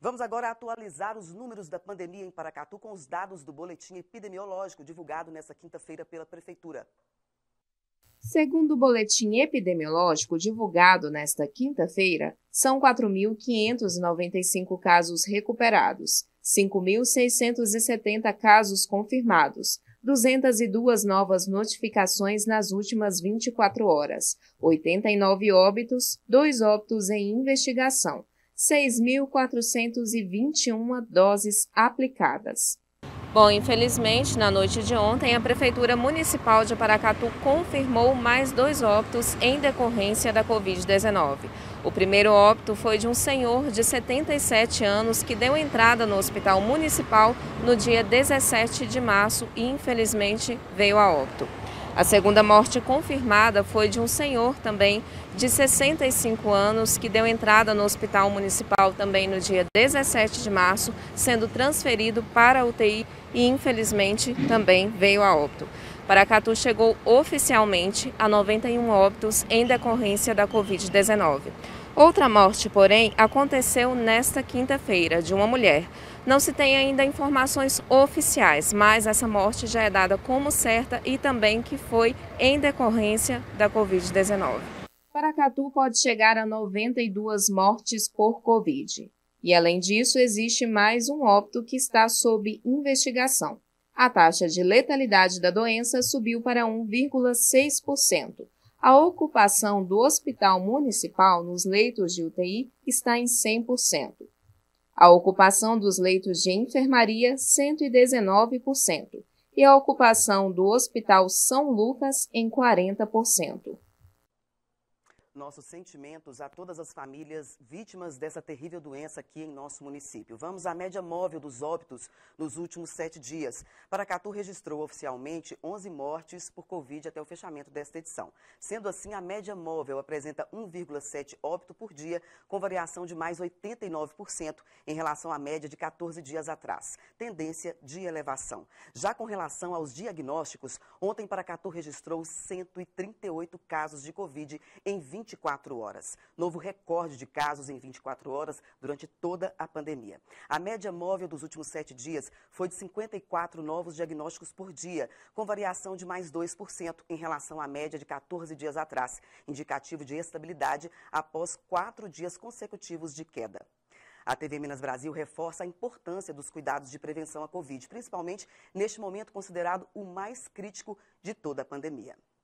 Vamos agora atualizar os números da pandemia em Paracatu com os dados do boletim epidemiológico divulgado nesta quinta-feira pela Prefeitura. Segundo o boletim epidemiológico divulgado nesta quinta-feira, são 4.595 casos recuperados, 5.670 casos confirmados, 202 novas notificações nas últimas 24 horas, 89 óbitos, 2 óbitos em investigação, 6.421 doses aplicadas. Bom, infelizmente, na noite de ontem, a Prefeitura Municipal de Paracatu confirmou mais 2 óbitos em decorrência da Covid-19. O primeiro óbito foi de um senhor de 77 anos que deu entrada no Hospital Municipal no dia 17 de março e, infelizmente, veio a óbito. A segunda morte confirmada foi de um senhor também de 65 anos que deu entrada no Hospital Municipal também no dia 17 de março, sendo transferido para a UTI e infelizmente também veio a óbito. Paracatu chegou oficialmente a 91 óbitos em decorrência da Covid-19. Outra morte, porém, aconteceu nesta quinta-feira, de uma mulher. Não se tem ainda informações oficiais, mas essa morte já é dada como certa e também que foi em decorrência da Covid-19. Paracatu pode chegar a 92 mortes por Covid. E, além disso, existe mais um óbito que está sob investigação. A taxa de letalidade da doença subiu para 1,6%. A ocupação do Hospital Municipal nos leitos de UTI está em 100%. A ocupação dos leitos de enfermaria, 119%. E a ocupação do Hospital São Lucas, em 40%. Nossos sentimentos a todas as famílias vítimas dessa terrível doença aqui em nosso município. Vamos à média móvel dos óbitos nos últimos 7 dias. Paracatu registrou oficialmente 11 mortes por Covid até o fechamento desta edição. Sendo assim, a média móvel apresenta 1,7 óbito por dia, com variação de mais 89% em relação à média de 14 dias atrás. Tendência de elevação. Já com relação aos diagnósticos, ontem Paracatu registrou 138 casos de Covid em 24 horas. Novo recorde de casos em 24 horas durante toda a pandemia. A média móvel dos últimos 7 dias foi de 54 novos diagnósticos por dia, com variação de mais 2% em relação à média de 14 dias atrás, indicativo de estabilidade após 4 dias consecutivos de queda. A TV Minas Brasil reforça a importância dos cuidados de prevenção à Covid, principalmente neste momento considerado o mais crítico de toda a pandemia.